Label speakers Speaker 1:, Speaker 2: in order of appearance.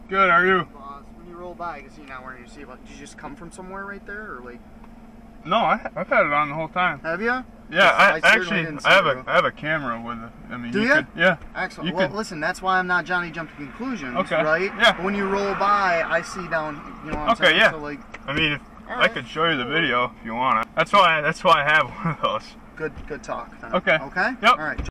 Speaker 1: Good, how are you?
Speaker 2: Boss, when you roll by, I can see you're not wearing your seatbelt. Did you just come from somewhere right there, or like?
Speaker 1: No, I've had it on the whole time.
Speaker 2: Have you?
Speaker 1: Yeah, I
Speaker 2: certainly
Speaker 1: actually
Speaker 2: didn't see
Speaker 1: have
Speaker 2: you.
Speaker 1: I have a camera with it. I mean,
Speaker 2: Do
Speaker 1: you
Speaker 2: ya?
Speaker 1: could, yeah.
Speaker 2: Excellent.
Speaker 1: You
Speaker 2: Well,
Speaker 1: could,
Speaker 2: listen, that's why I'm not Johnny jumping conclusions,
Speaker 1: Okay,
Speaker 2: right?
Speaker 1: yeah.
Speaker 2: But when you roll by, I see down. You know what I'm
Speaker 1: Okay,
Speaker 2: saying?
Speaker 1: yeah.
Speaker 2: So like,
Speaker 1: I mean, if,
Speaker 2: All
Speaker 1: I
Speaker 2: right.
Speaker 1: could show you the video if you want. That's why I have one of those.
Speaker 2: good talk. Then.
Speaker 1: Okay.
Speaker 2: Okay.
Speaker 1: Yep.
Speaker 2: All right.